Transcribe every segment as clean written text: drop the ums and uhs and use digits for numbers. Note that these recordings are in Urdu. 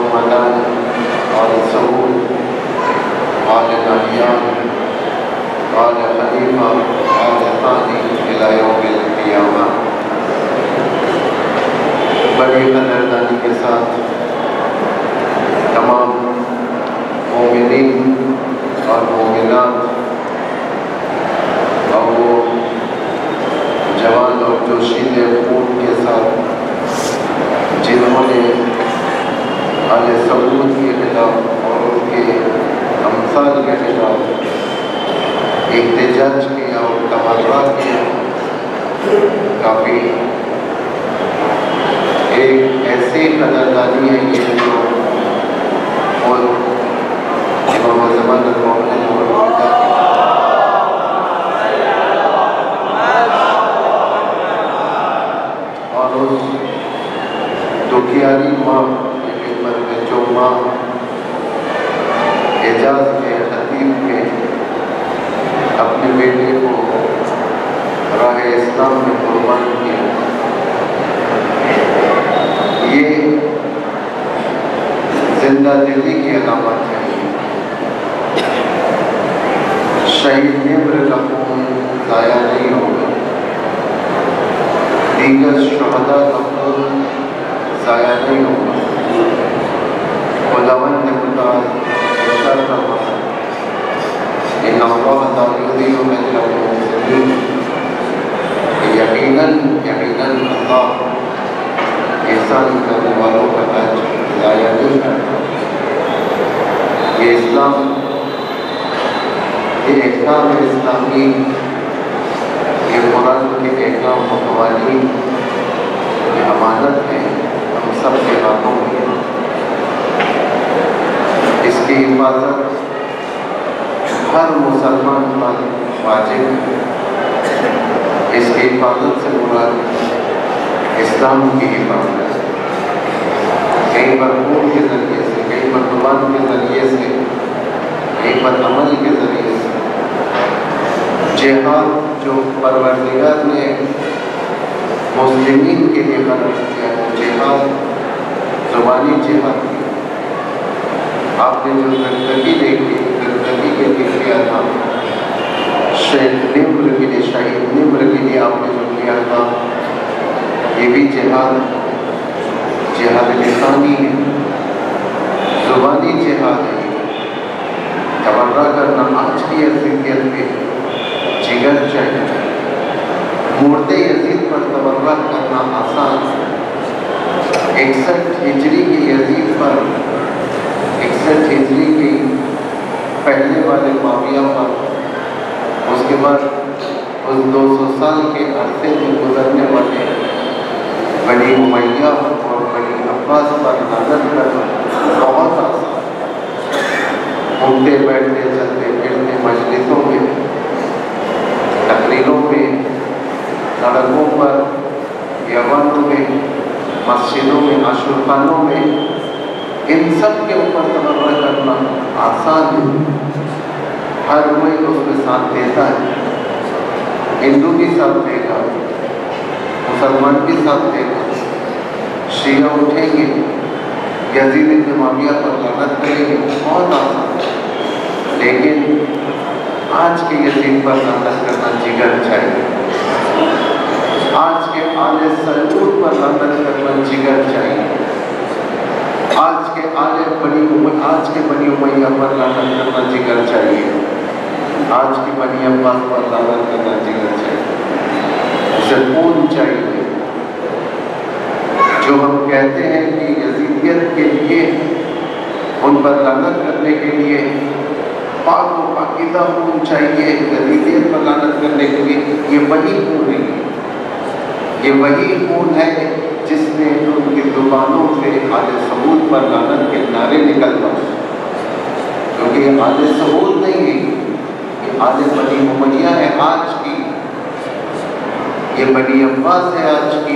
محمدان آل سعود آل نہیان آل خلیفہ آل ثانی الی یوم القیامہ۔ بڑی قدردانی کے ساتھ تمام مومنین اور مومنات اور وہ جوان اور جوشیلے خون کے ساتھ جنہوں نے آل سعود کے خلاف اور ان کے امثال کے خلاف احتجاج کیا اور تبادلہ کیا، کافی ایک ایسی قدردانی ہے یہ جو اور امام زمانہ مولانا اور اس دکھیاری ماں کی خدمت میں جو ماں اعجاز کے خطیب کے اپنے بیٹے کو راہ اسلام میں قربان کیا، یہ زندہ دلی کی علامت ہے۔ شہید نمر کا خون ضائع نہیں ہوگا، دیگر شہداء کا خون ضائع نہیں ہوگا۔ خداوند نے متعال ارشاد فرمایا ان اللہ لا یضیع اجر المحسنین، یقیناً اللہ احسان کرنے والوں کا اجر ضائع نہیں کرتا۔ یہ اسلام، یہ احکام اسلامی، یہ قرآن کے احکام و قوانین یہ امانت ہے ہم سب کے ہاتھوں میں۔ اس کی حفاظت ہر مسلمان پر واجب ہے۔ اس کی حفاظت سے مراد اسلام کی حفاظت ہے، کہیں پر خون کے ذریعے سے، کہیں پر زبان کے ذریعے سے، کہیں پر عمل کے ذریعے سے۔ جہاد جو پروردگار نے مسلمین کے لیے قرار کیا ہے، جہاد زبانی جہاد کی، آپ نے جو زندگی دیکھی، زندگی کے لیے کیا تھا، شہید نمر کے لیے آپ نے جو کیا تھا، یہ بھی جہاد لسانی ہے، زبانی جہاد ہے۔ تبرہ کرنا آج کی اذیت پہ جگر چاہیے، مردے یزید پر تبرہ کرنا آسان ہے۔ 61 ہجری کی یزید پر، 61 ہجری کی پہلے والے معاویہ پر، اس کے بعد اس 200 سال کے عرصے میں گزرنے والے بنی امیہ اور بنی عباس پر لعنت کرنا بہت آسان ہے۔ اٹھتے بیٹھتے چلتے پھرتے مجلسوں میں، تقریروں میں، سڑکوں پر، بیابانوں میں، مسجدوں میں، عاشورخانوں میں، ان سب کے اوپر تبرہ کرنا آسان ہے۔ ہر کوئی اس میں ساتھ دیتا ہے، ہندو بھی ساتھ دے گا، مسلمان بھی ساتھ دے گا، شیعہ اٹھیں گے، یزید بن معاویہ پر لعنت کریں گے، بہت آسان ہے۔ لیکن آج کے یزید پر لعنت کرنا جگر چاہیے، آج کے آل سعود پر لعنت کرنا جگر چاہیے، آج کے بنی امیہ پر لعنت کرنا جگر چاہیے، آج کی بنی عباس پر لعنت کرنا جگر چاہیے، اسے خون چاہیے۔ جو ہم کہتے ہیں کہ یزیدیت کے لیے، ان پر لعنت کرنے کے لیے پاک و پاکیزہ خون چاہیے، یزیدیت پر لعنت کرنے کے لیے، یہ وہی خون ہے، یہ وہی خون ہے جس نے ان کی زبانوں سے آل سعود پر لعنت کے نعرے نکلوائے، کیونکہ یہ آل سعود نہیں ہے، یہ آل بنی امیہ ہے آج کی، یہ بنی عباس ہے آج کی۔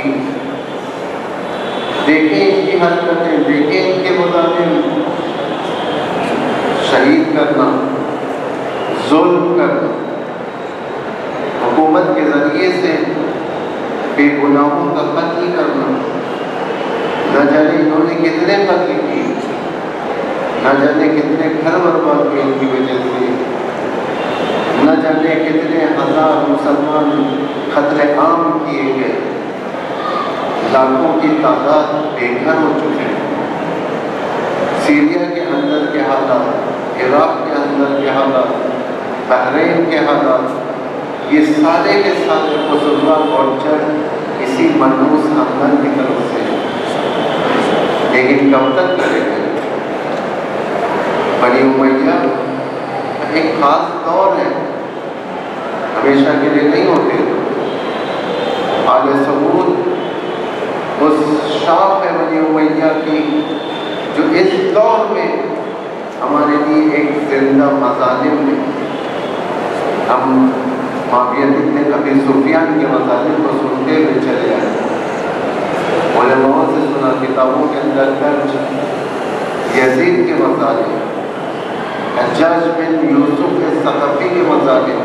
دیکھیں ان کی حرکتیں، دیکھیں ان کے مظاہر، شہید کرنا، ظلم کرنا، حکومت کے ذریعے سے بے گناہوں کا قتل کرنا، نہ جانے انہوں نے کتنے قتل کیے۔ نہ جانے کتنے گھر برباد ہوئے ان کی وجہ سے، نہ جانے کتنے ہزار مسلمان قتل عام کیے گئے، لاکھوں کی تعداد بے گھر ہو چکے ہیں۔ سیریا کے اندر کے حالات، عراق کے اندر کے حالات، بحرین کے حالات، یہ سارے کے سارے قصوروار پہنچر اسی منحوس خاندان کی طرف سے۔ لیکن کب تک کرے گا؟ بنی امیہ ایک خاص دور ہے، ہمیشہ کے لیے نہیں ہوتے۔ آل سعود اس شاخ ہے بنی امیہ کی جو اس دور میں ہمارے لیے ایک زندہ مظالم ہے۔ ہم معاویہ بن ابی سفیان کے مظالم کو سنتے ہوئے چلے آئے، علماء سے سنا، کتابوں کے اندر درج یزید کے مظالم، حجاج بن یوسف الثقفی کے مظالم،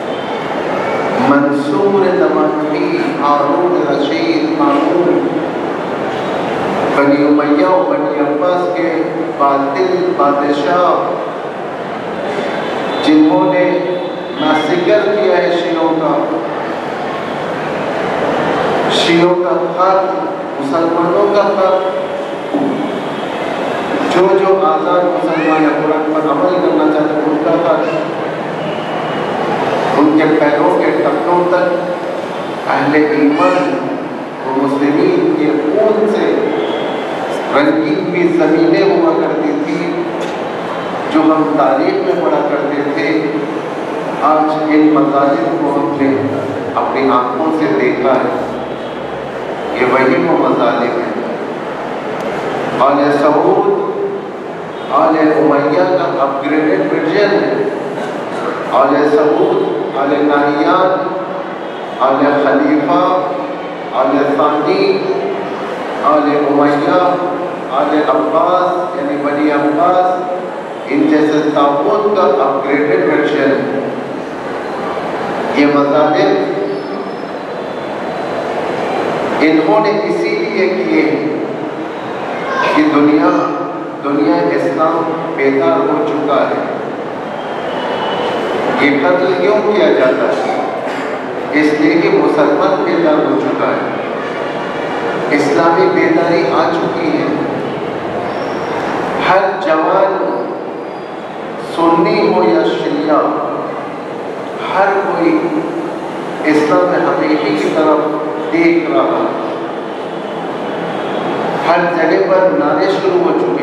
منصور دمشقی، ہارون رشید، مامون، بنی امیہ و بنی عباس کے باطل بادشاہ جنہوں نے میسیکر کیا ہے شیعوں کا خط، مسلمانوں کا خط، جو آزاد مسلمان قرآن پر عمل کرنا چاہتے ہیں ان کا خط، ان کے پیروں کے ٹکوں تک اہل ایمان و مسلمین کے خون سے رنگین بھی زمینیں ہوا کرتی تھی جو ہم تاریخ میں پڑھا کرتے تھے۔ آج ان مظالم کو ہم نے اپنی آنکھوں سے دیکھا ہے، یہ وہی وہ مظالم ہیں۔ آل سعود آل امیہ کا اپ گریڈڈ ورژن ہے۔ آل سعود، آل نہیان، آل خلیفہ، آل ثانی، آل امیہ، آل عباس یعنی بنی عباس، ان جیسے طاغوت کا اپ گریڈڈ ورژن۔ یہ مظالم انہوں نے اسی لیے کیے کہ دنیا اسلام بیدار ہو چکا ہے۔ یہ قتل کیوں کیا جاتا ہے؟ اس لیے کہ مسلمان بیدار ہو چکا ہے، اسلامی بیداری آ چکی ہے۔ ہر جوان سنی ہو یا شیعہ، ہر کوئی اسلام حقیقی کی طرف دیکھ رہا ہے۔ ہر جگہ پر نعرے شروع ہو چکے،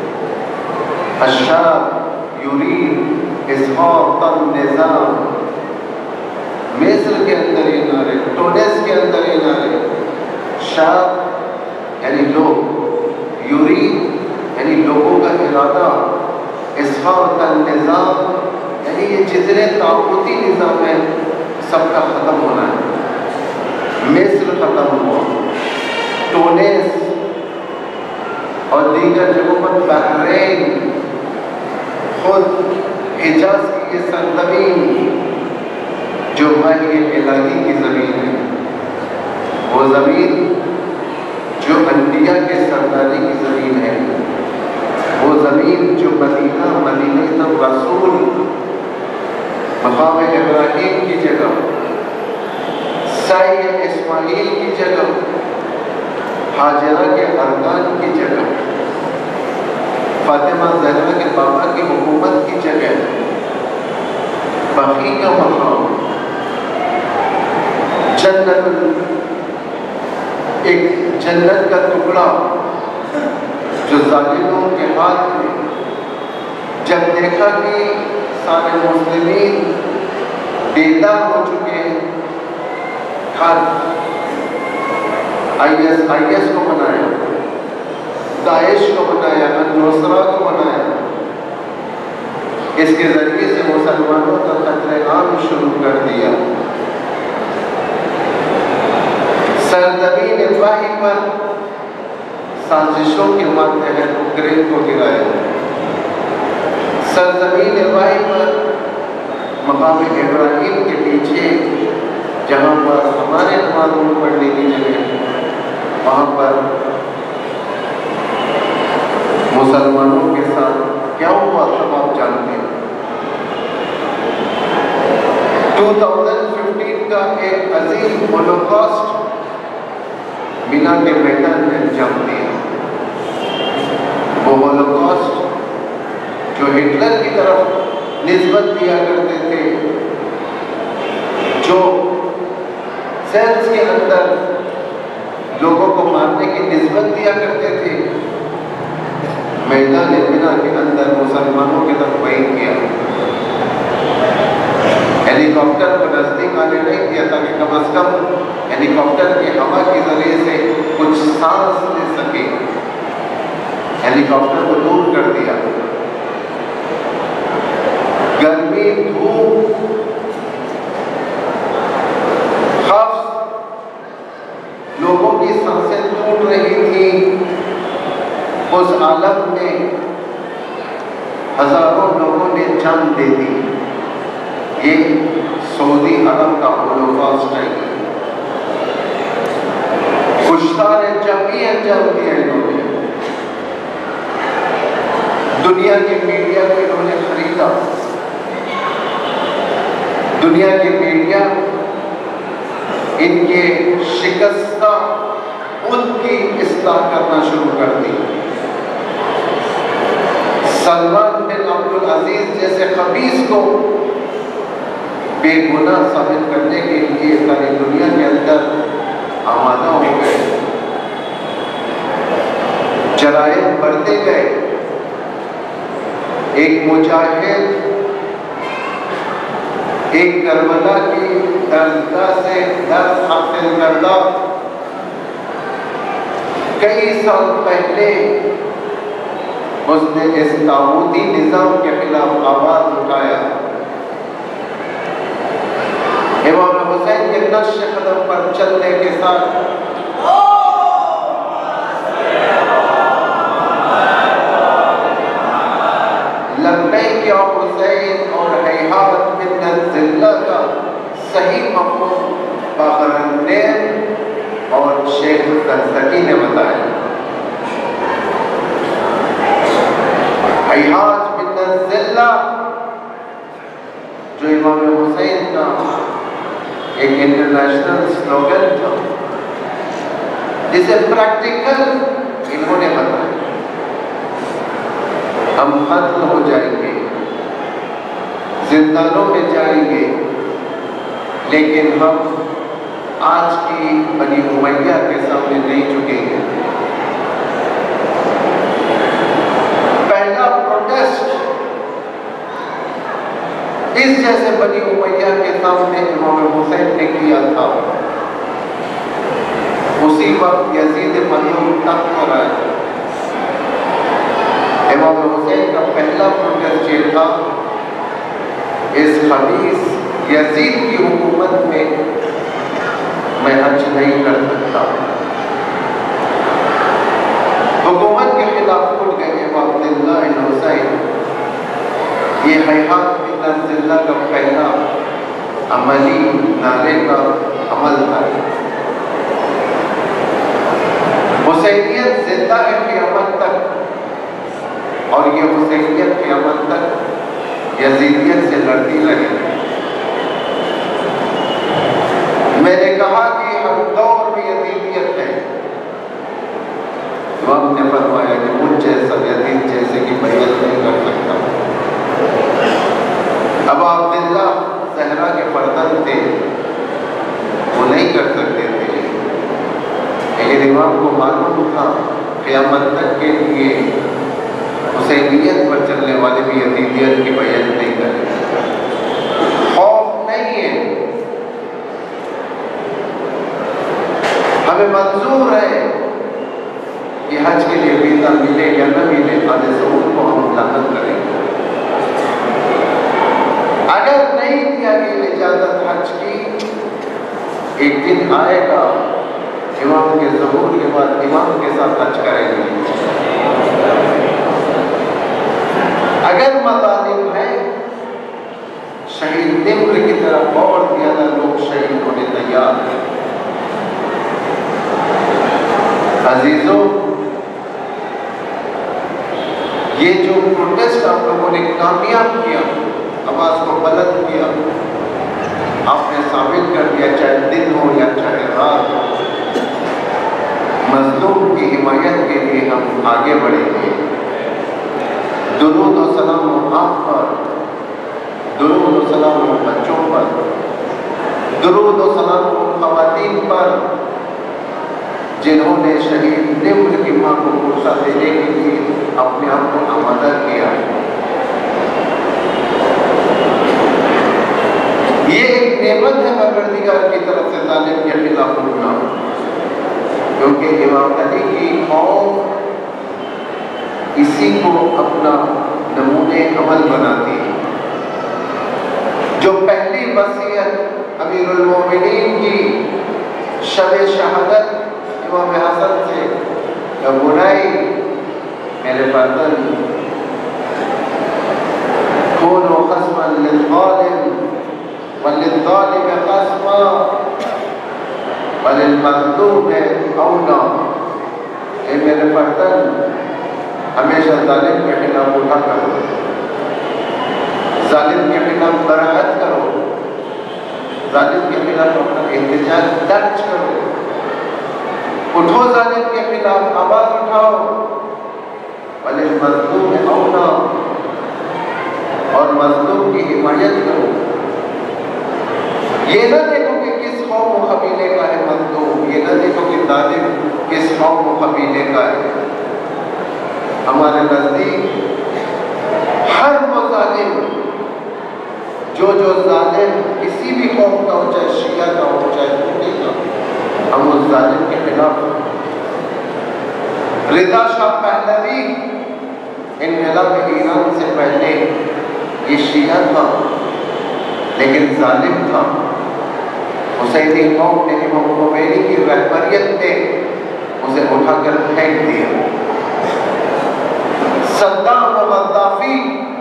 الشاب یرید اسقاط النظام، مصر کے اندر یہ نعرے، ٹونس کے اندر یہ نعرے، شاب یعنی لوگ، یرید یعنی لوگوں کا ارادہ، اسقاط النظام یعنی یہ جتنے طاغوتی نظام ہیں سب کا ختم ہونا ہے۔ مصر ختم ہوا، ٹونس اور دیگر جگہوں پر، بحرین، خود حجاز کی یہ سرزمین جو وحی الہی کی زمین ہے، وہ زمین جو انبیاء کے سرداری کی زمین ہے، وہ زمین جو مدینہ رسول، مقام ابراہیم کی جگہ، سعی اسماعیل کی جگہ، ہاجرہ کے ارکان کی جگہ، فاطمہ زہرا کے بابا کی حکومت کی جگہ، بقی کا مقام، ایک جنت کا ٹکڑا جو ظالموں کے ہاتھ میں، جب دیکھا کہ سارے مسلمین بیدار ہو چکے ہیں، ہر آئی ایس کو بنایا، داعش کو بنایا، النصرہ کو بنایا، اس کے ذریعے سے مسلمانوں کا قتل عام شروع کر دیا۔ سرزمین وحی پر سازشوں کے ماتحت اوکرین کو گرایا، سرزمین وحی پر مقام ابراہیم کے پیچھے جہاں پر ہمارے نمازوں پڑھنے کی جگہ، وہاں پر مسلمانوں کے ساتھ کیا ہوا سب آپ جانتے ہیں۔ 2015 کا ایک عظیم ہولوکاسٹ مینا کے میدان میں انجام دیا۔ وہ ہولوکاسٹ جو ہٹلر کی طرف نسبت دیا کرتے تھے، جو سیلز کے اندر لوگوں کو مارنے کی نسبت دیا کرتے تھے، میدان مینا کے اندر مسلمانوں کی طرف وہی کیا۔ ہیلی کاپٹر کو نزدیک آنے نہیں دیا تاکہ کم از کم ہیلی کاپٹر کے ہوا کے ذریعے سے کچھ سانس لے سکے۔ ہیلی کاپٹر کو دور کر دیا۔ گرمی، دھوپ، خفت، لوگوں کی سانسیں ٹوٹ رہی تھی۔ اس عالم میں ہزاروں لوگوں نے جان دے دی۔ یہ سعودی عرب کا ہولوکاسٹ ہے۔ کشتار جمعی انجام دیا انہوں نے۔ دنیا کی میڈیا کو انہوں نے خریدا۔ دنیا کی میڈیا ان کے شکستہ خود کی اصلاح کرنا شروع کر دی۔ سلمان بن عبدالعزیز جیسے خبیث کو بے گناہ ثابت کرنے کے لیے ساری دنیا کے اندر آمادہ ہو گئے۔ جرائم بڑھتے گئے۔ ایک مجاہد ایک کربلا کی درسگاہ سے درس حاصل کردہ کئی سال پہلے اس نے اس طاغوتی نظام کے خلاف آواز اٹھایا۔ امام حسین کے نقش قدم پر چلنے کے ساتھ لبیک یا حسین اور ہیہات من الذلہ کا صحیح مفہوم باقرالنین اور شیخ الزکی نے بتایا۔ ہیہات من الذلہ جو امام حسین کا ایک انٹرنیشنل سلوگن تھا، جسے پریکٹیکل انہوں نے بتایا۔ ہم قتل ہو جائیں گے، زندانوں میں جائیں گے، لیکن ہم آج کی بنی امیہ کے سامنے نہیں جھکیں گے۔ پہلا پروٹیسٹ اس جیسے بنی امیہ کے سامنے امام حسین نے کیا تھا۔ اسی وقت یزید مظلوم تخت پر آیا۔ امام حسین کا پہلا پروٹیسٹ یہ تھا، اس خبیث یزید کی حکومت میں حج نہیں کر سکتا۔ حکومت کے خلاف اٹھ گئے ابو عبداللہ الحسین۔ یہ ہیہات من الذلہ کا پہلا عملی نعرے کا عمل تھا۔ حسینیت زندہ ہے قیامت تک، اور یہ حسینیت قیامت تک یزیدیت سے لڑتی رہے۔ میں نے کہا کہ ہر دور میں یزیدیت ہے۔ امام نے فرمایا کہ مجھ جیسا یزید جیسے کہ بیعت نہیں کر سکتا۔ ابو عبداللہ زہرا کے فرزند تھے، وہ نہیں کر سکتے تھے، لیکن امام کو معلوم تھا قیامت تک کے لیے حسینیت پر چلنے والے بھی یزیدیت کی بیعت نہیں کریں۔ خوف نہیں ہے، ہمیں منظور ہے کہ حج کے لیے ویزا ملے یا نہ ملے، آل سعود کو ہم لعنت کریں گے۔ اگر نہیں دیا گیا اجازت حج کی، ایک دن آئے گا امام کے ظہور کے بعد امام کے ساتھ حج کریں گے۔ اگر مظالم ہے، شہید نمر کی طرح اور زیادہ لوگ شہید ہونے تیار ہیں۔ عزیزوں، یہ یہ جو پروٹیسٹ آپ لوگوں نے کامیاب کیا، آواز کو بلند کیا، آپ نے ثابت کر دیا چاہے دن ہو یا چاہے رات ہو، مظلوم کی حمایت کے لیے ہم آگے بڑھیں گے۔ درود و سلام و آپ پر، درود و سلام و بچوں پر، درود و سلام و خواتین پر جنہوں نے شہید نمر کی ماں کو غصہ دینے کے لیے اپنے آپ کو آمادہ کیا۔ یہ ایک نعمت ہے پروردگار کی طرف سے ظالم کے خلاف اٹھنا، کیونکہ امام علی کی قوم اسی کو اپنا نمونے عمل بناتی ہے۔ جو پہلی وصیت امیر المومنین کی شب شہادت امام حسن سے بنائی، میرے فرزند کونوا خصما للظالم وللظالم خصما وللمظلوم اونا، اے میرے فرزند ہمیشہ ظالم کے خلاف اٹھا کرو، ظالم کے خلاف براعت کرو، ظالم کے خلاف اپنا احتجاج درج کرو، اٹھو ظالم کے خلاف آواز اٹھاؤ، وللمظلوم اونا، اور مظلوم کی حمایت کرو۔ یہ نہ دیکھو کہ کس قوم و قبیلے کا ہے مظلوم، یہ نہ دیکھو کہ ظالم کس قوم و قبیلے کا ہے۔ ہمارے نزدیک ہر وہ ظالم جو ظالم کسی بھی قوم کا ہو، چاہے شیعہ کا ہو چاہے سنی کا، ہم اس ظالم کے خلاف۔ رضا شاہ پہلوی انقلاب ایران سے پہلے یہ شیعہ تھا لیکن ظالم تھا۔ حسینی قوم نے امام خمینی کی رہبریت میں اسے اٹھا کر پھینک دیا۔ صدام و غدافی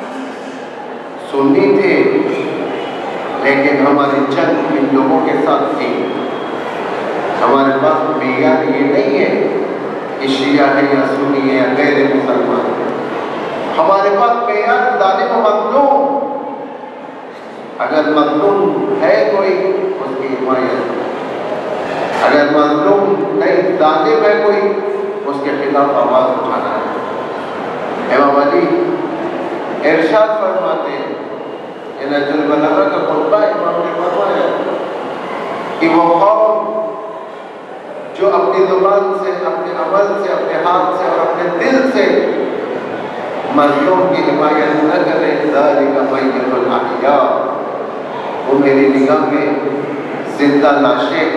سنی تھے لیکن ہماری جنگ ان لوگوں کے ساتھ تھی۔ ہمارے پاس معیار یہ نہیں ہے کہ شیعہ ہے یا سنی ہے یا غیر مسلمان، ہمارے پاس معیار ظالم و مظلوم۔ اگر مظلوم ہے کوئی اس کی حمایت، اگر مظلوم نہیں ظالم ہے کوئی اس کے خلاف آواز اٹھانا ہے۔ امام علی ارشاد فرماتے ہیں، نہج البلاغہ کا خطبہ امام نے فرمایا کہ وہ قوم جو اپنی زبان سے، اپنے عمل سے، اپنے ہاتھ سے اور اپنے دل سے مظلوم کی حمایت نہ کرے، ذالک میت الاحیاء، وہ میری نگاہ میں زندہ لاشیں،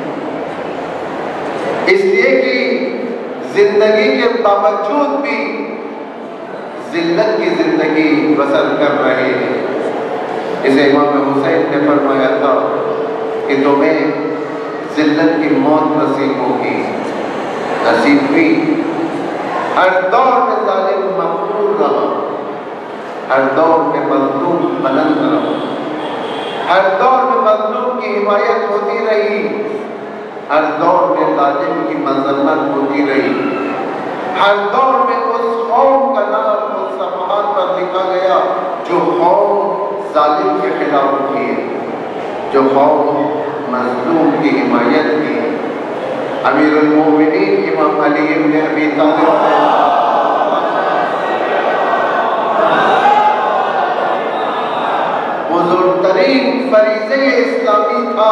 اس لیے کہ زندگی کے باوجود بھی ذلت کی زندگی بسر کر رہے ہیں۔ اسے امام حسین نے فرمایا تھا کہ تمہیں ذلت کی موت نصیب ہوگی، نصیب ہوئی۔ ہر دور میں ظالم مقبول رہا، ہر دور میں مظلوم بلند رہا، ہر دور میں مظلوم کی حمایت ہوتی رہی، ہر دور میں ظالم کی مذمت ہوتی رہی، ہر دور میں اس قوم کا نام اس صفحات پر لکھا گیا جو قوم ظالم کے خلاف اٹھی ہے، جو قوم مظلوم کی حمایت کی۔ امیر المومنین امام علی ابن ابی طالب بزرگترین فریضہ اسلامی تھا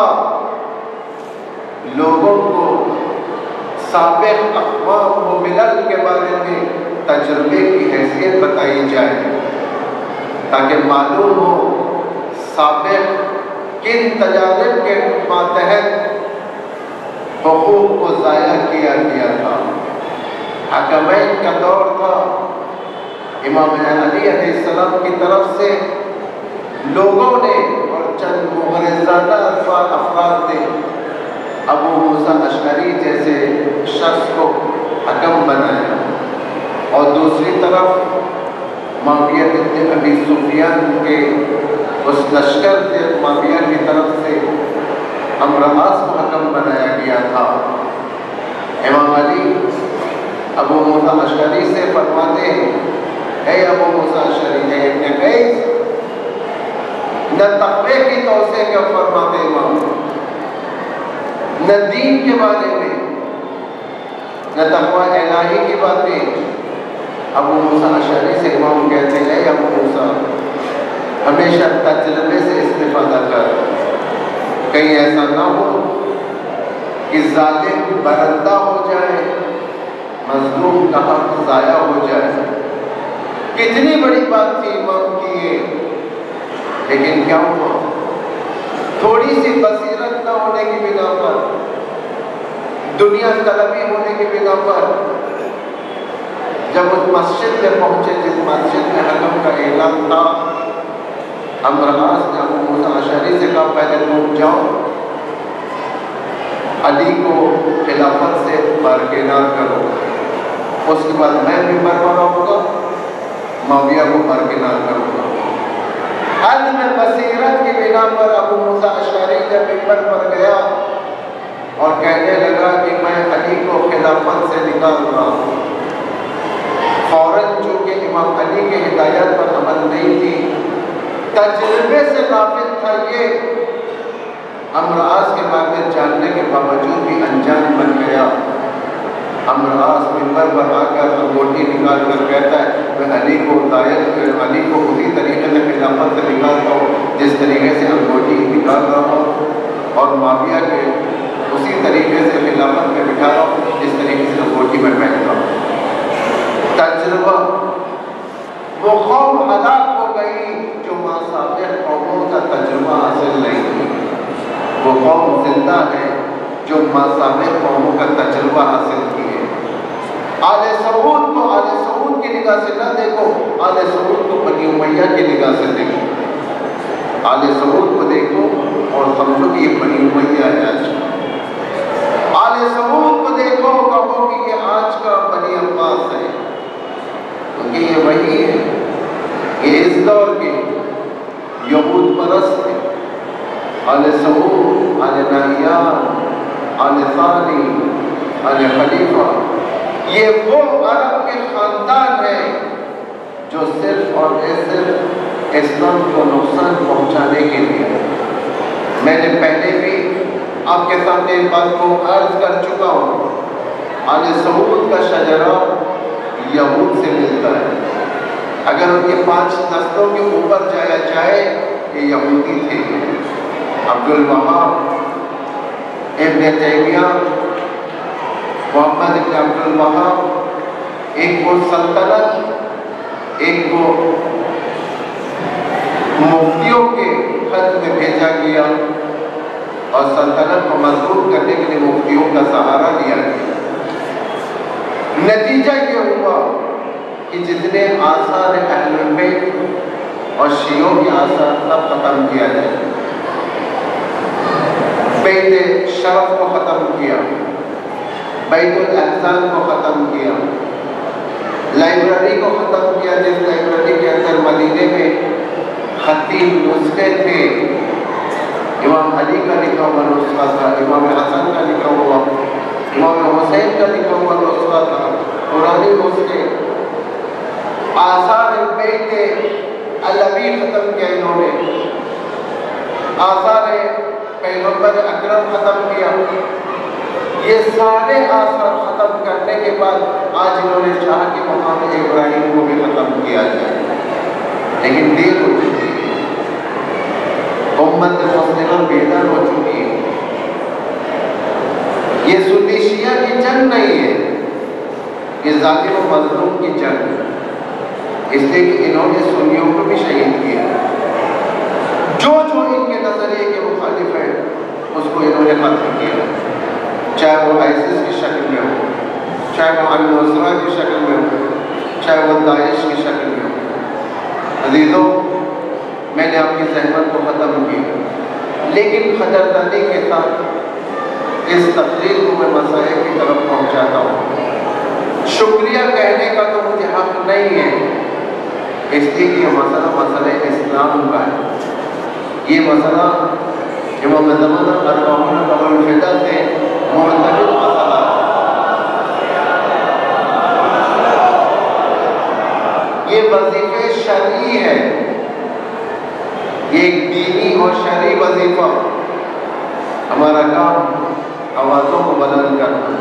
لوگوں کو سابق اقوام و ملل کے بارے میں تجربے کی حیثیت بتائی جائے تاکہ معلوم ہو سابق کن تجارب کے ماتحت حقوق کو ضائع کیا گیا تھا۔ حکمین کا دور تھا، امام علی علیہ السلام کی طرف سے لوگوں نے اور چند مغرضانہ افراد نے ابو موسیٰ اشعری جیسے شخص کو حکم بنایا، اور دوسری طرف معاویہ بن ابی سفیان کے اس لشکر سے معاویہ کی طرف سے عمرو عاص کو حکم بنایا گیا تھا۔ امام علی ابو موسیٰ اشعری سے فرماتے ہیں اے ابو موسیٰ اشعری، اے ابن قیس، نہ تقوی کی توسیع کا فرماتے امام، نہ دین کے بارے میں، نہ تقوی الہی کی باتیں۔ ابو موسیٰ اشعری سے امام کہتے ہیں، اے ابو موسیٰ، ہمیشہ تجربے سے استفادہ کر، کہیں ایسا نہ ہو کہ ظالم برندہ ہو جائے، مظلوم کا حق ضائع ہو جائے۔ کتنی بڑی بات تھی امام کی یہ، لیکن کیا ہوا؟ تھوڑی سی بصیرت نہ ہونے کی بنا پر، دنیا طلبی ہونے کی بنا پر، جب اس مسجد میں پہنچے جس مسجد میں حکم کا اعلان تھا، عمرو بن العاص نے ابو موسیٰ اشعری سے کہا پہلے تم جاؤ، علی کو خلافت سے برکنار کرو، اس کے بعد میں ممبر پر آؤں گا، معاویہ کو برکنار کروں گا۔ حد میں بصیرت کی بنا پر ابو موسیٰ اشعری جب ممبر پر گیا اور کہنے لگا کہ میں علی کو خلافت سے نکال رہا ہوں، فوراً چونکہ امام علی کے ہدایت پر عمل نہیں تھی، تجربے سے غافل تھا یہ، عمرو بن العاص کے بارے میں جاننے کے باوجود بھی انجان بن گیا۔ عمرو بن العاص ممبر پر آ کر انگوٹھی نکال کر کہتا ہے میں علی کو علی کو اسی طریقے سے خلافت سے نکالتا ہوں جس طریقے سے انگوٹھی نکال رہا ہوں، اور معاویہ کے اسی طریقے سے خلافت میں بٹھا رہا ہوں جس طریقے سے انگوٹھی میں پہنتا ہوں۔ تجربہ، وہ قوم ہلاک ہو گئی جو ماسابق قوموں کا تجربہ حاصل نہیں کی، وہ قوم زندہ ہے جو ماسابق قوموں کا تجربہ حاصل کی ہے۔ آل سعود کو آل سعود کی نگاہ سے نہ دیکھو، آل سعود کو بنی امیہ کی نگاہ سے دیکھو۔ آل سعود کو دیکھو اور سمجھو کہ یہ بنی امیہ ہے آج۔ آل سعود کو دیکھو، کہو کہ یہ آج کا بنی عباس ہے، کیونکہ یہ وہی ہے، یہ اس دور کے یہود پرست ہیں۔ آل سعود، آل نہیان، آل ثانی، آل خلیفہ، یہ وہ عرب کے خاندان ہیں جو صرف اور صرف اسلام کو نقصان پہنچانے کے لیے، میں نے پہلے بھی آپ کے سامنے اس بات کو عرض کر چکا ہوں، آل سعود کا شجرہ یہود سے ملتا ہے، اگر ان کے 5 نسلوں کے اوپر جایا جائے یہ یہودی تھے۔ عبد الوہاب، ابن تیمیہ، محمد ابن عبد الوہاب، ایک کو سلطنت، ایک کو مفتیوں کے خط میں بھیجا گیا اور سلطنت کو مضبوط کرنے کے لیے مفتیوں کا سہارا لیا گیا۔ نتیجہ یہ ہوا کہ جتنے آثار اہل بیت اور شیعوں کے آثار سب ختم کیا جائے، بیت شرف کو ختم کیا، بیت الاحسان کو ختم کیا، لائبریری کو ختم کیا جس لائبریری کے اندر مدینے میں خطی نسخے تھے، امام علی کا لکھا ہوا نسخہ تھا، امام حسن کا لکھا ہوا، امام حسین کا لکھا ہوا نسخہ تھا، قرآنی نسخے، آثار بیت علوی ختم کیا انہوں نے، آثار پیغمبر اکرم ختم کیا۔ یہ سارے آثار ختم کرنے کے بعد آج انہوں نے چاہا کہ مقام ابراہیم کو بھی ختم کیا جائے، لیکن دیر ہو چکی ہے، امت مسلمہ بیدار ہو چکی ہے۔ یہ سنی شیعہ کی جنگ نہیں ہے، یہ ظالم و مظلوم کی جنگ ہے، اس لیے کہ انہوں نے سنیوں کو بھی شہید کیا، جو ان کے نظریے کے مخالف ہے اس کو انہوں نے ختم کیا، چاہے وہ آئیسس کی شکل میں ہو، چاہے وہ النصرہ کی شکل میں ہو، چاہے وہ داعش کی شکل میں ہو۔ عزیزوں، میں نے آپ کی زحمت کو ختم کیا، لیکن خطرداری کے ساتھ اس تقریر کو میں مسائل کی طرف پہنچاتا ہوں۔ شکریہ کہنے کا تو مجھے حق نہیں ہے، اس لیے کہ یہ مسئلہ اسلام کا ہے، یہ مسئلہ امام زمانہ اربعون قبل الفدا سے مرتبط مسئلہ ہے، یہ یہ وظیفے شرعی ہے، یہ ایک دینی اور شرعی وظیفہ۔ ہمارا کام آوازوں کو بلند کرنا،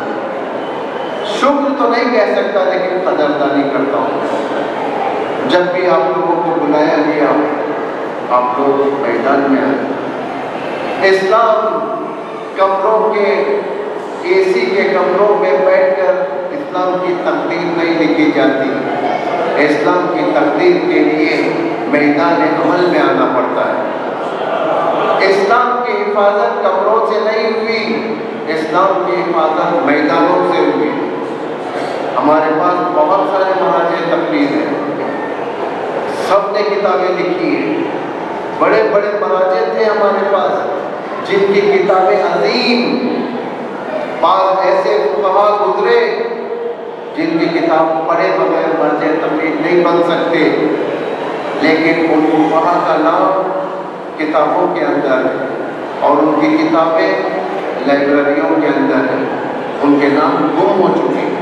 شکر تو نہیں کہہ سکتا لیکن قدردانی کرتا ہوں۔ جب بھی آپ لوگوں کو بلایا گیا آپ لوگ میدان میں آئے۔ اسلام کمروں کے اے سی کے کمروں میں بیٹھ کر اسلام کی تقدیر نہیں لکھی جاتی، اسلام کی تقدیر کے لیے میدان عمل میں آنا پڑتا ہے۔ اسلام کی حفاظت کمروں سے نہیں ہوئی، اسلام کی حفاظت میدانوں سے ہوئی۔ ہمارے پاس بہت سارے مراجع تقریر ہیں، سب نے کتابیں لکھی ہیں، بڑے بڑے مراجع تھے ہمارے پاس جن کی کتابیں عظیم، بعض ایسے فقہا گزرے جن کی کتاب پڑھے بغیر مرجع تقریر نہیں بن سکتے، لیکن ان فقہا کا نام کتابوں کے اندر ہے اور ان کی کتابیں لائبریریوں کے اندر ہیں، ان کے نام گم ہو چکے ہیں۔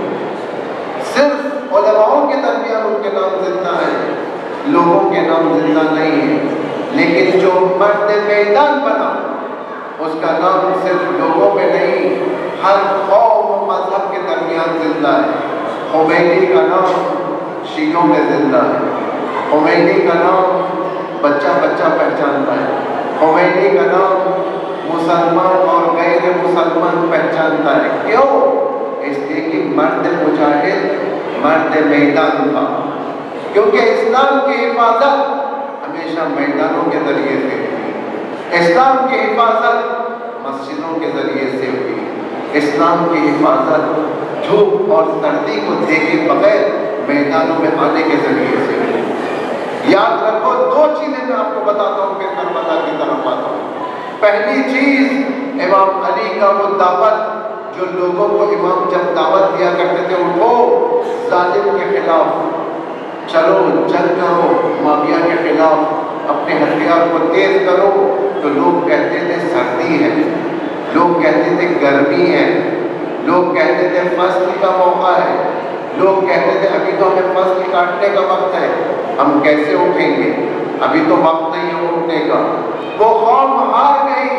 صرف علماؤں کے درمیان ان کے نام زندہ ہیں، لوگوں کے نام زندہ نہیں ہیں، لیکن جو مرد میدان بنا اس کا نام صرف لوگوں میں نہیں، ہر قوم و مذہب کے درمیان زندہ ہے۔ خمینی کا نام شیعوں میں زندہ ہے، خمینی کا نام بچہ بچہ پہچانتا ہے، خمینی کا نام مسلمان اور غیر مسلمان پہچانتا ہے۔ کیوں؟ اس لیے کہ مرد مجاہد مرد میدان تھا، کیونکہ اسلام کی حفاظت ہمیشہ میدانوں کے ذریعے سے ہوئی، اسلام کی حفاظت مسجدوں کے ذریعے سے ہوئی، اسلام کی حفاظت دھوپ اور سردی کو دیکھے بغیر میدانوں میں آنے کے ذریعے سے ہوئی۔ یاد رکھو، دو چیزیں میں آپ کو بتاتا ہوں پھر کربلا کی طرف آتا ہوں۔ پہلی چیز امام علی کا وہ دعوت، جو لوگوں کو امام جب دعوت دیا کرتے تھے اٹھو ظالم کے خلاف چلو جنگ کرو، معاویہ کے خلاف اپنے ہتھیار کو تیز کرو، تو لوگ کہتے تھے سردی ہے، لوگ کہتے تھے گرمی ہے، لوگ کہتے تھے فصل کا موقع ہے، لوگ کہتے تھے ابھی تو ہمیں فصل کاٹنے کا وقت ہے، ہم کیسے اٹھیں گے، ابھی تو وقت نہیں ہے اٹھنے کا۔ وہ قوم ہار گئی،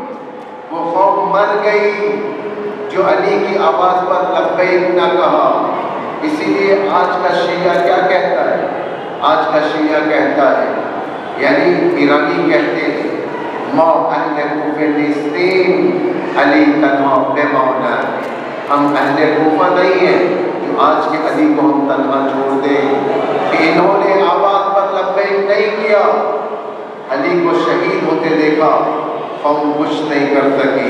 وہ قوم مر گئی جو علی کی آواز پر لبیک نہ کہا۔ اسی لیے آج کا شیعہ کیا کہتا ہے؟ آج کا شیعہ کہتا ہے، یعنی ایرانی کہتے ہیں ما اہل کوفہ نیستیم علی تنہا بے مولا، ہم اہل کوفہ نہیں ہیں جو آج کے علی کو ہم تنہا چھوڑ دیں، کہ انہوں نے آواز پر لبیک نہیں کیا، علی کو شہید ہوتے دیکھا، قوم کچھ نہیں کر سکی،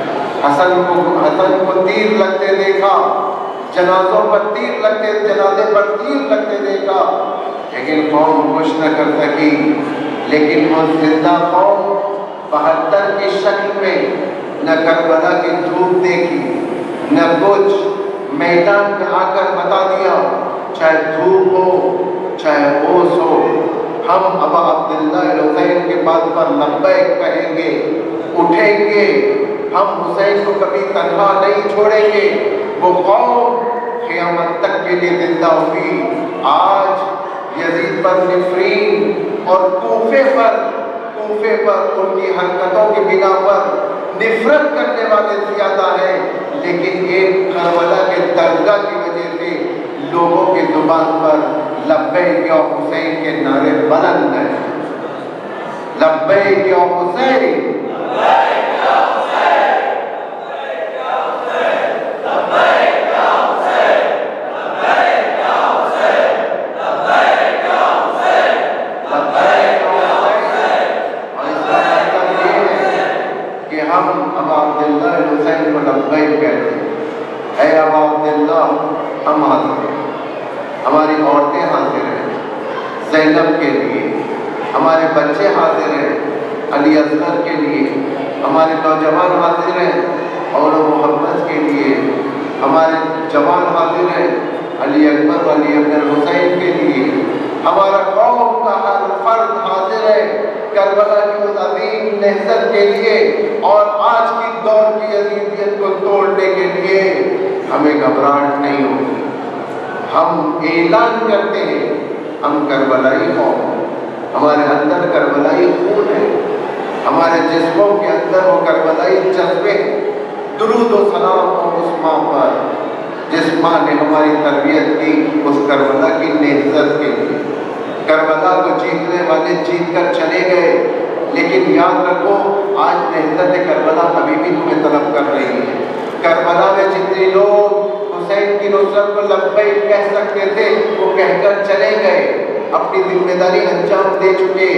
حسن کو تیر لگتے دیکھا، جنازوں پر تیر لگتے، جنازے پر تیر لگتے دیکھا، لیکن قوم کچھ نہ کر سکی۔ لیکن وہ زندہ قوم 72 کی شکل میں نہ کربلا کی دھوپ دیکھی، نہ کچھ، میدان میں آ کر بتا دیا چاہے دھوپ ہو چاہے اوس ہو، ہم ابا عبداللہ الحسین کے بات پر لبیک کہیں گے، اٹھیں گے، ہم حسین کو کبھی تنہا نہیں چھوڑیں گے۔ وہ قوم قیامت تک کے لیے زندہ ہوئی۔ آج یزید پر نفرین اور کوفے پر ان کی حرکتوں کی بنا پر نفرت کرنے والے زیادہ ہیں، لیکن ایک کربلا کے درگاہ کی وجہ سے لوگوں کی زبان پر لبیک یا حسین کے نعرے بلند ہیں، لبیک یا حسین، اے ابا عبداللہ ہم حاضر ہیں، ہماری عورتیں حاضر ہیں زینب کے لیے، ہمارے بچے حاضر ہیں علی اصغر کے لیے، ہمارے نوجوان حاضر ہیں اور محمد کے لیے، ہمارے جوان حاضر ہیں علی اکبر و علی ابن حسین کے لیے، ہمارا قوم کا ہر فرد حاضر ہے کربلا کی اس عظیم نہضت کے لیے اور آج کی دور کی عزیزیت کو توڑنے کے لیے۔ ہمیں گھبراہٹ نہیں ہوگی، ہم اعلان کرتے ہیں ہم کربلائی قوم ہیں، ہمارے اندر کربلائی خون ہے، ہمارے جسموں کے اندر وہ کربلائی جذبے ہیں۔ درود و سلام ہو اس ماں پر جس ماں نے ہماری تربیت کی اس کربلا کی نہضت کے لیے۔ کربلا کو جیتنے والے جیت کر چلے گئے، لیکن یاد رکھو آج نہضت کربلا ابھی بھی تمہیں طلب کر رہی ہے۔ کربلا میں جتنے لوگ حسین کی نصرت کو لبیک کہہ سکتے تھے وہ کہہ کر چلے گئے، اپنی ذمہ داری انجام دے چکے،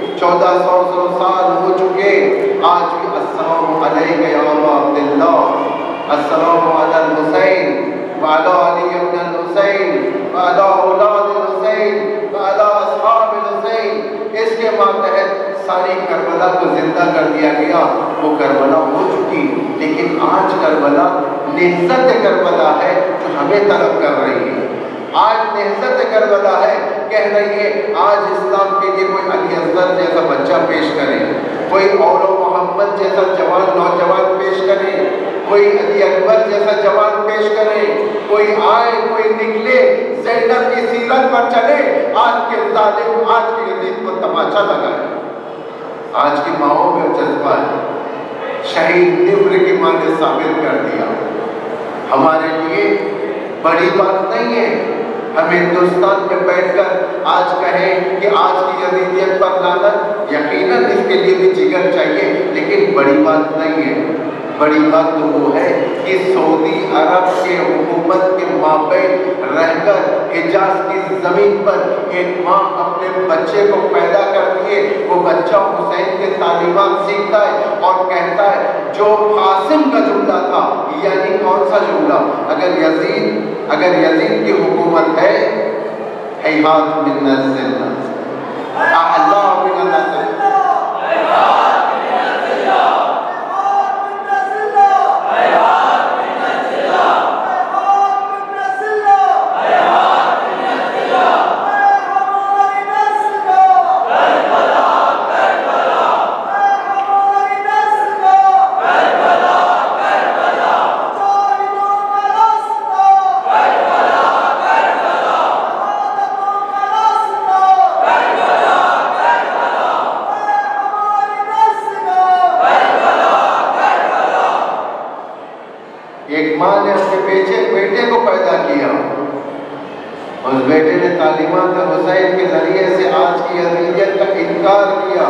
1400 سال ہو چکے۔ آج بھی السلام علیک یا ابا عبداللہ، السلام علی الحسین وعلی علی ابن الحسین وعلی اولاد الحسین وعلی اصحاب الحسین۔ اس کے ماتحت ساری کربلا کو زندہ کر دیا گیا۔ وہ کربلا ہو چکی، لیکن آج کربلا نہضت کربلا ہے جو ہمیں طلب کر رہی ہے۔ آج نہضت کربلا ہے، کہہ رہی ہے آج اسلام کے لیے کوئی علی اصغر جیسا بچہ پیش کرے، کوئی اور محمد جیسا جوان نوجوان پیش کرے، کوئی علی اکبر جیسا جوان پیش کرے، کوئی آئے کوئی نکلے زینب کی سیرت پر چلے، آج کے ظالم آج کے یزید کو تماشا لگائے۔ آج کی ماؤں میں جذبہ ہے، شہید نمر کی ماں نے ثابت کر دیا۔ ہمارے لیے بڑی بات نہیں ہے ہم ہندوستان میں بیٹھ کر آج کہیں کہ آج کی یزیدیت پر لعنت، یقیناً اس کے لیے بھی جگر چاہیے، لیکن بڑی بات نہیں ہے۔ بڑی بات تو وہ ہے کہ سعودی عرب کے حکومت کے مابین رہ کر حجاز کی زمین پر ایک ماں اپنے بچے کو پیدا کرتی ہے، وہ بچہ حسین کے تعلیمات سیکھتا ہے اور کہتا ہے جو قاسم کا جملہ تھا، یعنی کون سا جملہ؟ اگر یزید کی حکومت ہے ہیہات من الذلہ اعلی من الذلہ، ایک ماں نے اپنے بیٹے کو پیدا کیا، اس بیٹے نے تعلیمات حسین کے ذریعے سے آج کی یزیدیت کا انکار کیا،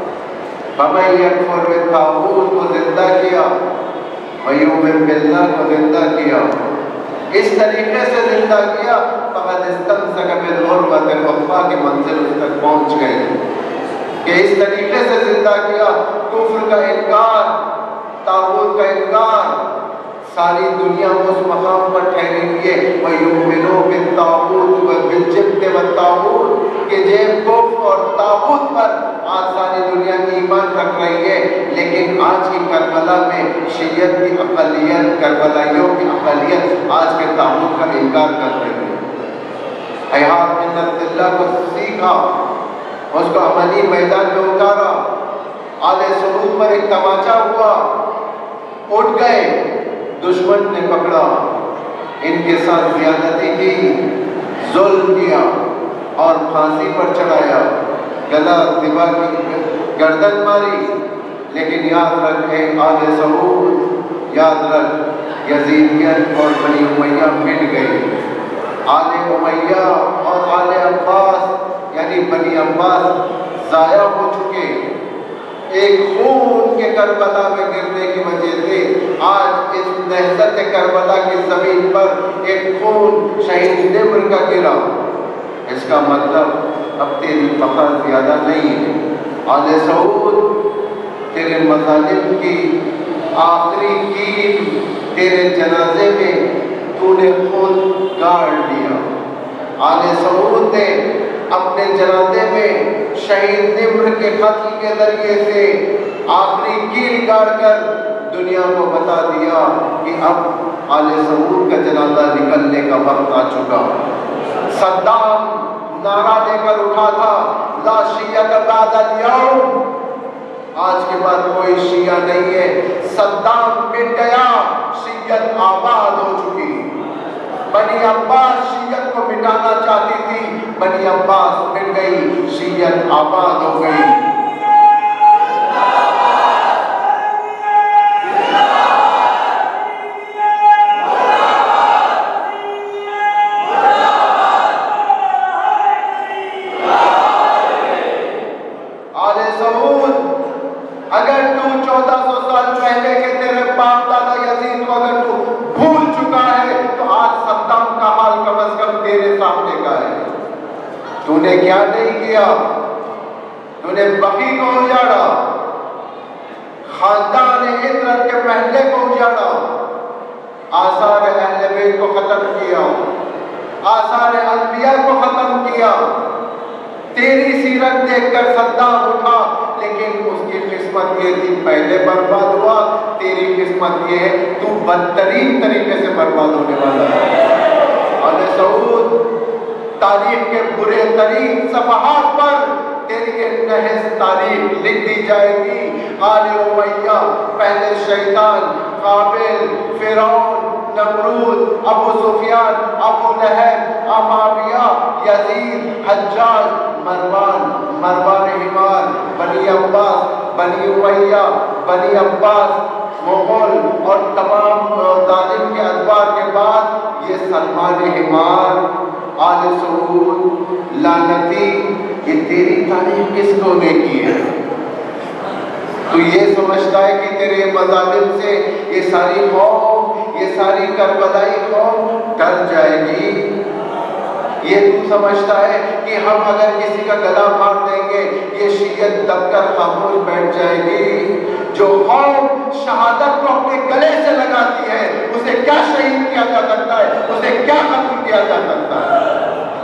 فَمَن يَكْفُرْ بِالطَّاغُوتِ کو زندہ کیا، وَيُؤْمِن بِاللَّهِ کو زندہ کیا، اس طریقے سے زندہ کیا فَقَدِ اسْتَمْسَكَ بِالْعُرْوَةِ الْوُثْقَىٰ کی منزل اس تک پہنچ گئی کہ اس طریقے سے زندہ کیا۔ کفر کا انکار، طاغوت کا انکار، ساری دنیا اس مقام پر ٹھہری ہوئی ہے وَيُؤْمِنُوا بِالطَّاغُوتِ وَبِالْجِبْتِ وَالطَّاغُوتِ کہ جب کفر اور طاغوت پر آج ساری دنیا ایمان رکھ رہی ہے، لیکن آج کی کربلا میں شیعت کی اقلیت، کربلائیوں کی اقلیت آج کے طاغوت کا انکار کر رہی ہے۔ حیات من الذلہ کو سیکھا، اس کو عملی میدان میں اتارا، آل سعود پر ایک تماچا ہوا، اٹھ گئے، دشمن نے پکڑا، ان کے ساتھ زیادتی کی، ظلم کیا اور پھانسی پر چڑھایا، گلا دبا کی گردن ماری، لیکن یاد رکھے آل سعود، یاد رکھ یزیدیت اور بنی امیہ مٹ گئی۔ آل امیہ اور آل عباس یعنی بنی عباس ضائع ہو چکے۔ ایک خون کے کربلا میں گرنے کی وجہ سے آج اس نہضت کربلا کی زمین پر ایک خون شہید نمر کا گرا۔ اس کا مطلب اب تیری فخر زیادہ نہیں ہے۔ آل سعود، تیرے مظالم کی آخری کیل تیرے جنازے میں تو نے خود گاڑ دیا۔ آل سعود نے اپنے جنازے میں شہید نمر کے قتل کے ذریعے سے آخری کیل گاڑ کر دنیا کو بتا دیا کہ اب آل سعود کا جنازہ نکلنے کا وقت آ چکا۔ صدام نعرہ دے کر اٹھا تھا لا شیعہ بعد اليوم، آج کے بعد کوئی شیعہ نہیں ہے، صدام مٹ گیا، شیعت آباد ہو چکی۔ بنی عباس شیعت کو مٹانا چاہتی تھی، بنی عباس مٹ گئی، شیعت آباد ہو گئی۔ آل سعود، اگر تو 1400 سال پہلے کے تیرے باپ دادا یزید کو اگر تو بھول چکا ہے تو آج صدام کا حال کم از کم تیرے سامنے کا ہے۔ تو نے کیا نہیں کیا؟ تو نے بقی کو اجاڑا، خاندان عطرت کے محلے کو اجاڑا، آثار اہل بیت کو ختم کیا، آثار انبیاء کو ختم کیا۔ تیری سیرت دیکھ کر صدام اٹھا، لیکن اس کی قسمت یہ تھی پہلے برباد ہوا، تیری قسمت یہ ہے تو بدترین طریقے سے برباد ہونے والا ہے۔ آل سعود، تاریخ کے برے ترین صفحات پر تیری ایک نحس تاریخ لکھ دی جائے گی۔ آل امیہ، پہلے شیطان، قابل، فرعون، نمرود، ابو سفیان، ابو لہب، معاویہ، یزید، حجاج، مروان حمار، بنی عباس، بنی امیہ، بنی عباس، مغل اور تمام ظالم کے ادوار کے بعد یہ سلمان حمار، آل سعود، لعنتی، یہ تیری تاریخ کس کو نے کی ہے؟ تو یہ سمجھتا ہے کہ تیرے مظالم سے یہ ساری قوم، یہ ساری کربلائی قوم ڈر جائے گی؟ یہ تو سمجھتا ہے کہ ہم اگر کسی کا گلا مار دیں گے یہ شیعت دب کر خاموش بیٹھ جائے گی؟ جو قوم شہادت کو اپنے گلے سے لگاتی ہے اسے کیا شہید کیا جا سکتا ہے؟ اسے کیا ختم کیا جا سکتا ہے؟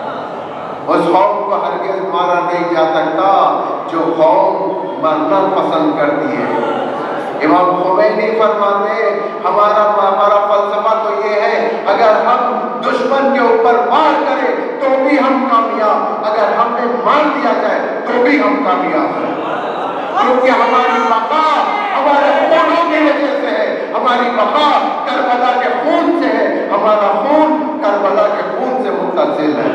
اس قوم کو ہرگز مارا نہیں جا سکتا جو قوم مرنا پسند کرتی ہے۔ امام خمینی فرماتے ہمارا فلسفہ تو یہ ہے اگر ہم دشمن کے اوپر وار کریں تو بھی ہم کامیاب، اگر ہم نے مان دیا جائے تو بھی ہم کامیاب ہیں، کیونکہ ہماری بقا ہمارے خونوں کی وجہ سے ہے، ہماری بقا کربلا کے خون سے ہے، ہمارا خون کربلا کے خون سے متصل ہے۔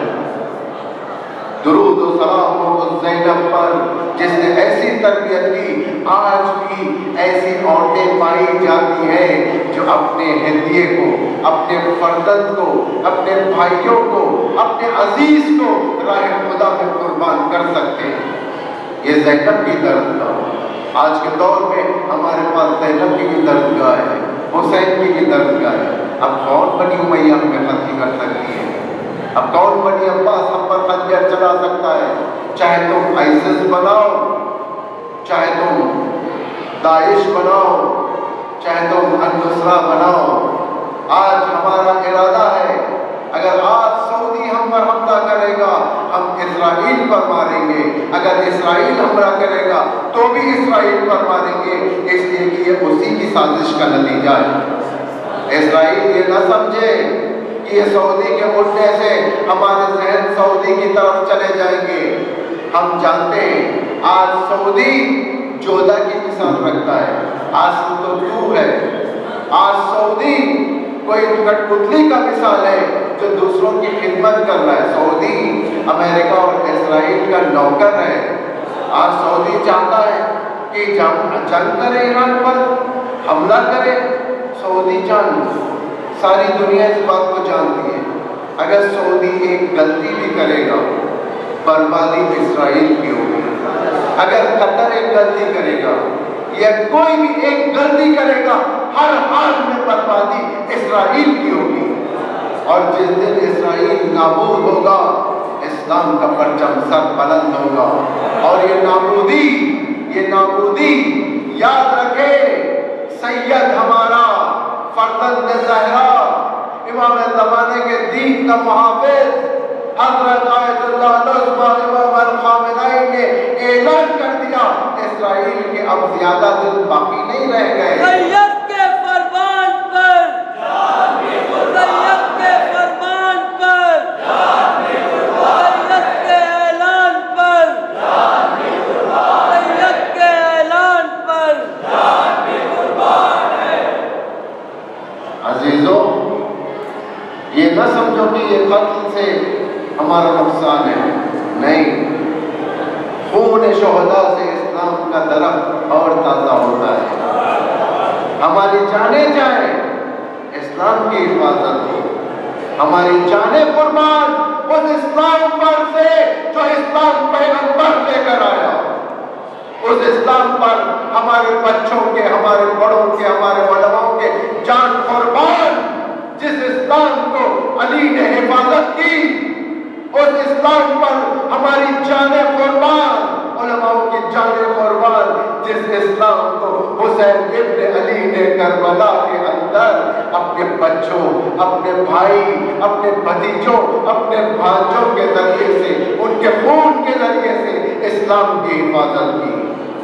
درود و سلام ہو زینب پر جس نے ایسی تربیت کی، آج بھی ایسی عورتیں پائی جاتی ہیں جو اپنے ہدیے کو، اپنے فرزند کو، اپنے بھائیوں کو، اپنے عزیز کو راہ خدا میں قربان کر سکتے ہیں۔ یہ زینب کی درد آج کے دور میں ہمارے پاس زینب کی بھی درگاہ ہے، حسین کی بھی درگاہ ہے۔ اب کون بنی امیہ ہمیں ختم کر سکتی ہے؟ اب کون بنی عباس ہم پر خنجر چلا سکتا ہے؟ چاہے تم آئسس بناؤ، چاہے تم داعش بناؤ، چاہے تم النصرہ بناؤ، آج ہمارا ارادہ ہے اگر آج سعودی ہم پر حملہ کرے گا ہم اسرائیل پر ماریں گے، اگر اسرائیل حملہ کرے گا تو بھی اسرائیل پر ماریں گے، اس لیے کہ یہ اسی کی سازش کا نتیجہ ہے۔ اسرائیل یہ نہ سمجھے کہ یہ سعودی کے اٹھنے سے ہمارے ذہن سعودی کی طرف چلے جائیں گے۔ ہم جانتے ہیں آج سعودی جودہ کی مثال رکھتا ہے، آج تو ہے، آج سعودی کوئی کٹ پتلی کا مثال ہے جو دوسروں کی خدمت کر رہا ہے۔ سعودی امریکہ اور اسرائیل کا نوکر ہے۔ آج سعودی چاہتا ہے کہ جنگ کرے ایران پر، حملہ کرے۔ سعودی ساری دنیا اس بات کو جانتی ہے اگر سعودی ایک غلطی بھی کرے گا بربادی اسرائیل کی ہوگی، اگر قطر ایک غلطی کرے گا یا کوئی بھی ایک غلطی کرے گا ہر حال میں بربادی اسرائیل کی ہوگی، اور جس دن اسرائیل نابود ہوگا اسلام کا پرچم سر بلند ہوگا، اور یہ نابودی یاد رکھے سید ہمارا فرزند زہرا امام زمانے کے دین کا محافظ حضرت آیت اللہ امام الخامنئی نے اعلان کر دیا اسرائیل کے اب زیادہ دن باقی نہیں رہ گئے۔ سید کے فرمان پر، سید کے فرمان پر، سید کے اعلان پر، سید کے اعلان پر۔ عزیزوں، یہ نہ سمجھ خون شہداء سے اسلام کا درخت اور تازہ ہوتا ہے۔ ہماری جانیں جائیں، اسلام کی حفاظت ہو، ہماری جانیں قربان اس اسلام پر سے جو اسلام پیغمبر لے کر آیا، اس اسلام پر ہمارے بچوں کے، ہمارے بڑوں کے، ہمارے علماء کے جان قربان، جس اسلام کو علی نے حفاظت کی، اس اسلام پر ہماری جانیں قربان، علماء کی جانیں قربان، جس اسلام کو حسین ابن علی نے کربلا کے اندر اپنے بچوں، اپنے بھائی، اپنے بھتیجوں، اپنے بھانجوں کے ذریعے سے، ان کے خون کے ذریعے سے اسلام کی حفاظت کی۔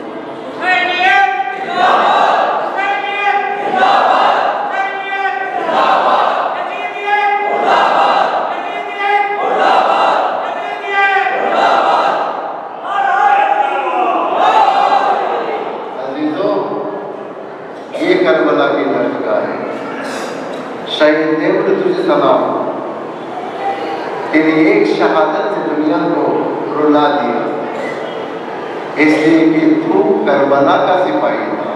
کربلا کی درگاہ ہے۔ شہید دیو نے تجھے سلام، تیری ایک شہادت سے دنیا کو رلا دیا، اس لیے کہ تو کربلا کا سپاہی تھا۔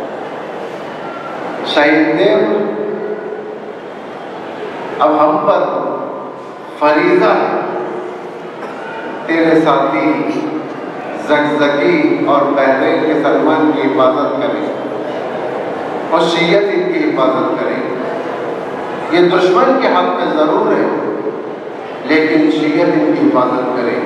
شہید دیو، اب ہم پر فریضہ ہے تیرے ساتھی زگزگی اور بحرین کے سلمان کی حفاظت کریں اور شیعت ان کی حفاظت کریں۔ یہ دشمن کے حق میں ضرور ہے، لیکن شیعت ان کی حفاظت کریں،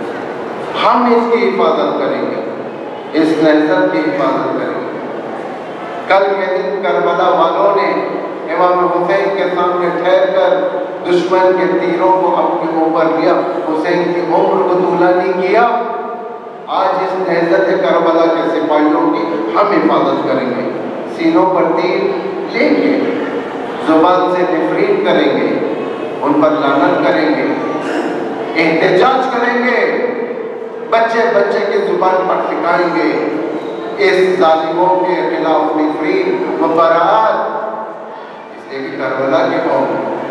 ہم اس کی حفاظت کریں گے، اس نہضت کی حفاظت کریں گے۔ کل کے دن کربلا والوں نے امام حسین کے سامنے ٹھہر کر دشمن کے تیروں کو اپنے اوپر لیا، حسین کی عمر کو طولہ نہیں کیا۔ آج اس نہضت کربلا کے سپاہیوں کی ہم حفاظت کریں گے، سینوں پر تیر لیں گے، زبان سے نفرین کریں گے، ان پر لعنت کریں گے، احتجاج کریں گے، بچے بچے کی زبان پر ٹھکائیں گے، اس ظالموں کے خلاف نفرین و برات، اس لیے کہ کربلا کے قوم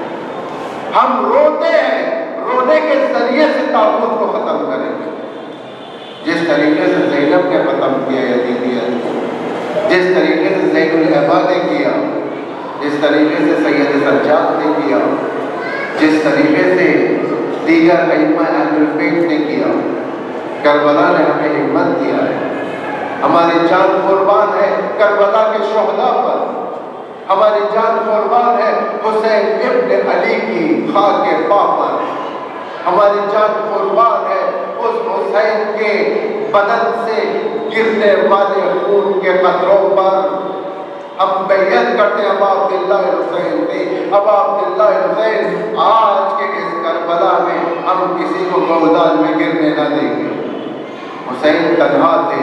ہم روتے ہیں، رونے کے ذریعے سے طاغوت کو ختم کریں گے، جس طریقے سے زینب نے ختم کیا یزیدیت، جس طریقے سے زین العباد نے کیا، جس طریقے سے سید سجاد نے کیا، جس طریقے سے دیگر ائمہ اہل البیت نے کیا۔ کربلا نے ہمیں ہمت دیا ہے، ہماری جان قربان ہے کربلا کے شہداء پر، ہماری جان قربان ہے حسین ابن علی کی خاک پا پر، ہماری جان قربان ہے اس حسین کے بدن سے گرنے والے خون کے قطروں پر۔ ہم بیعت کرتے ہیں ابا عبداللہ حسین کی، ابا عبداللہ حسین آج کے اس کربلا میں ہم کسی کو گودال میں گرنے نہ دیں گے۔ حسین تنہا تھے،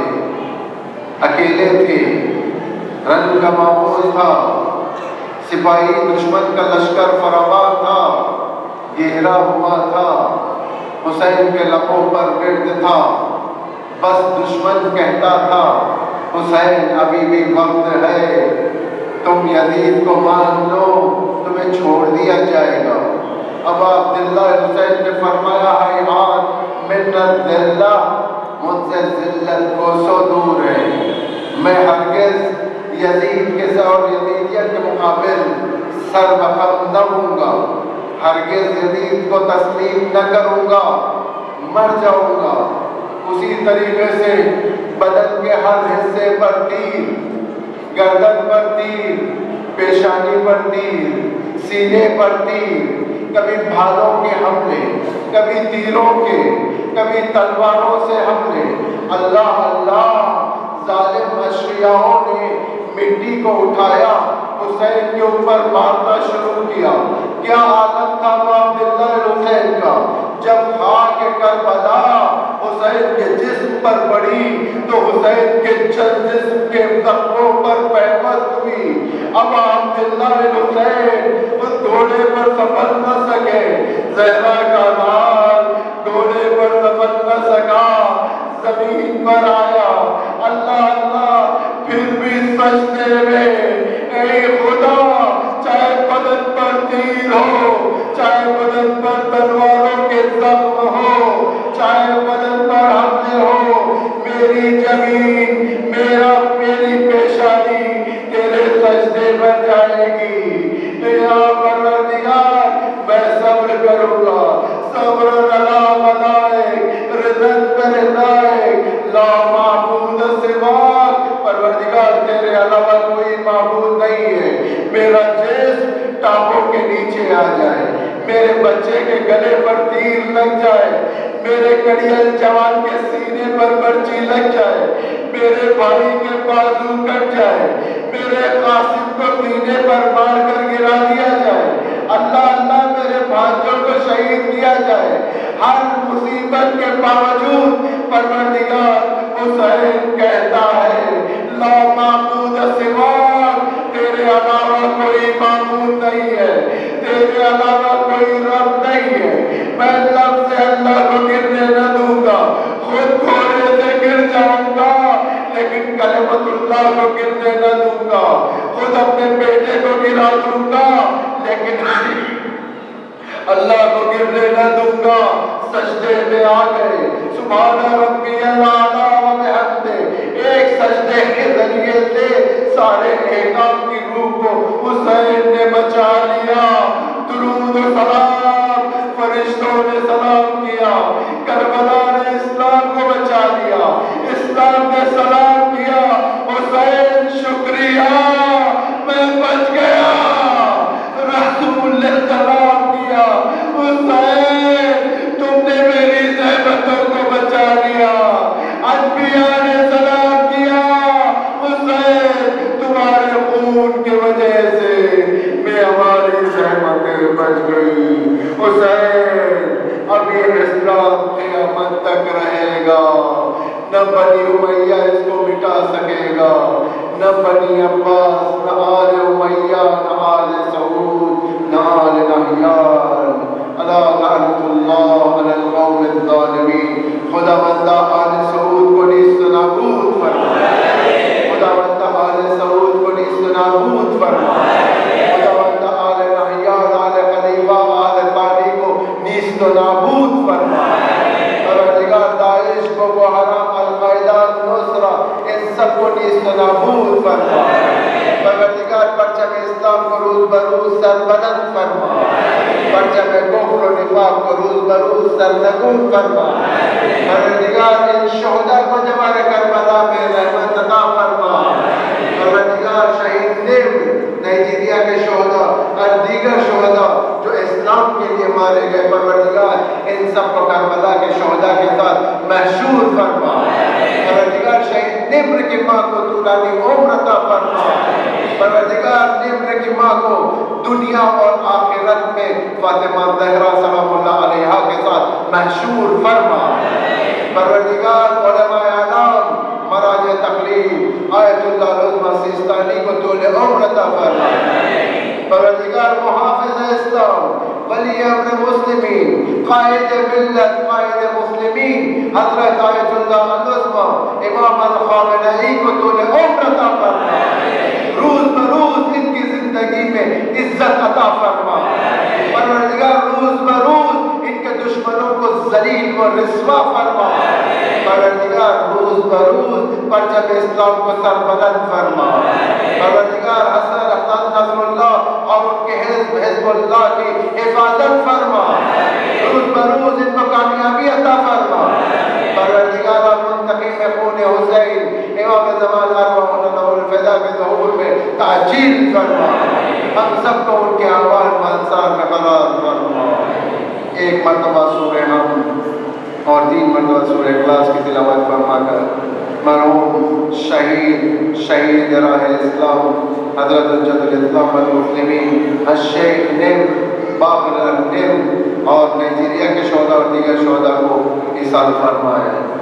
اکیلے تھے، رنگ کا ماحول تھا، سپاہی دشمن کا لشکر فراوان تھا، گھیرا ہوا تھا، حسین کے لبوں پر گرد تھا، بس دشمن کہتا تھا حسین ابھی بھی وقت ہے، تم یزید کو مان لو، تمہیں چھوڑ دیا جائے گا۔ ابا عبداللہ حسین نے فرمایا حیات منت ذلہ، مجھ سے ذلت کو سو دور ہے، میں ہرگز یزید کے اور یزیدیت کے مقابل سر بخم نہ ہوں گا، ہرگز یزید کو تسلیم نہ کروں گا، مر جاؤں گا۔ اسی طریقے سے بدن کے ہر حصے پر تیر، گردن پر تیر، پیشانی پر تیر، سینے پر تیر، کبھی بھالوں کے حملے، کبھی تیروں کے، کبھی تلواروں سے حملے۔ اللہ اللہ، ظالم اشریاؤں نے مٹی کو اٹھایا، حسین کے اوپر مارنا شروع کیا۔ کیا عالم تھا عبداللہ حسین کا، جب خاک کربلا حسین کے جسم پر پڑی تو حسین کے جسم کے زخموں پر پیوست ہوئی۔ اب عبداللہ حسین اس گھوڑے پر سفر نہ سکے، زہرا کا لال گھوڑے پر سفر نہ سکا، زمین پر آیا۔ اللہ اللہ، پھر بھی سجدے میں، اے خدا، چاہے بدن پر تیر ہو، چاہے بدن پر تلواروں کے زخم ہو، چاہے بدن پر حملے ہو، بچے کے گلے پر تیر لگ جائے، میرے کڑیل جوان کے سینے پر برچی لگ جائے، میرے بھائی کے بازو کٹ جائے، میرے قاسم کو سینے پر مار کر گرا دیا جائے، اللہ اللہ میرے بھانجوں کو شہید کیا جائے، ہر مصیبت کے باوجود پروردگار حسین کہتا ہے لا معبود سواک، تیرے علاوہ کوئی معبود نہیں ہے، تیرے علاوہ کوئی رب نہیں ہے، میں لفظ اللہ کو گرنے نہ دوں گا، خود گھوڑے سے گر جاؤں گا لیکن کلمت اللہ کو گرنے نہ دوں گا، خود اپنے بیٹے کو گرا دوں گا لیکن اللہ کو گرنے نہ دوں گا۔ سجدے میں آ گئے، سبحان ربی الاعلیٰ و بحمدہ، ایک سجدے کے ذریعے سے سارے احکام کی روح کو حسین نے بچا لیا۔ درود و سلام، فرشتوں نے سلام کیا، کربلا نے اسلام کو بچا لیا، اسلام نے سلام کیا، حسین شکریہ میں بچ گیا، رسول نے سلام کیا، حسین تم نے میری زحمتوں کو بچا لیا، انبیاء نے سلام کیا، حسین تمہارے خون کی وجہ سے میں ہماری زحمتیں بچ گئی، حسین اب یہ اسلام قیامت تک رہے گا، نہ بنی امیہ اس کو مٹا سکے گا، نہ بنی عباس، نہ آل امیہ، نہ آل سعود، نہ آل نہیان، الا لعنت اللہ علی القوم الظالمین۔ خدا بندہ آل سعود کو نیست و نابود فرمائے، خدا بندہ آل سعود کو نیست و نابود فرمائے، خدا بندہ آل نہیان، آل خلیفہ، آل ثانی کو نیست و نابود فرمائے، پروردگار داعش کو حرام القاعدہ نصرہ ان سب کو نیست و نابود فرمائے، پروردگار پرچم اسلام کو روز بروز سربلند فرمائے، پرچم کفر و نفاق کو روز بروز سرنگون فرمائے، پروردگار ان شہداء کو جوار کربلا میں رحمت عطا فرمائے، پروردگار شہید نائجیریا کے شہداء اور دیگر شہداء جو اسلام کے لیے مارے گئے، پروردگار ان سب کو کربلا کے شہداء کے ساتھ محشور فرمائے، پروردگار شہید نمر کی ماں کو طولانی عمر عطا فرمائے، پروردگار نمر کی ماں کو دنیا اور آخرت میں فاطمہ زہرا سلام اللہ علیہا کے ساتھ محشور فرمائے، پروردگار علماء اعلام، مراجع تقلید، آیت اللہ العظمہ سیستانی کو طول عمر عطا فرمائے، پروردگار محافظ اسلام، ولی امر مسلمین، قائد ملت، قائد مسلمین، حضرت آیت اللہ العظمہ امام الخامنئی کو طول عمر عطا فرمائے، روز بروز ان کی زندگی میں عزت عطا فرمائے، پروردگار روز بروز ان کے دشمنوں کو ذلیل و رسوا فرمائے، پروردگار روز بروز پرچم اسلام کو سربلند فرمائے، پروردگار حسن حسن نصر اللہ اور ان کے حزب اللہ کی حفاظت فرمائے، روز بروز ان کو کامیابی عطا فرمائے، پروردگار منتقم خون حسین امام زمان ارواحنا له الفدا کے ظہور میں تعجیل فرمائے، ہم سب کو ان کے احوال منصار میں قرار فرمائے۔ ایک مرتبہ سورہ حمد اور 3 مرتبہ سورہ اخلاص کی تلاوت فرما کر مرحوم شہید راہ اسلام حضرت حجت الاسلام والمسلمین الشیخ نمر باقر نمر اور نائجیریا کے شہداء اور دیگر شہداء کو ایصال فرمائے۔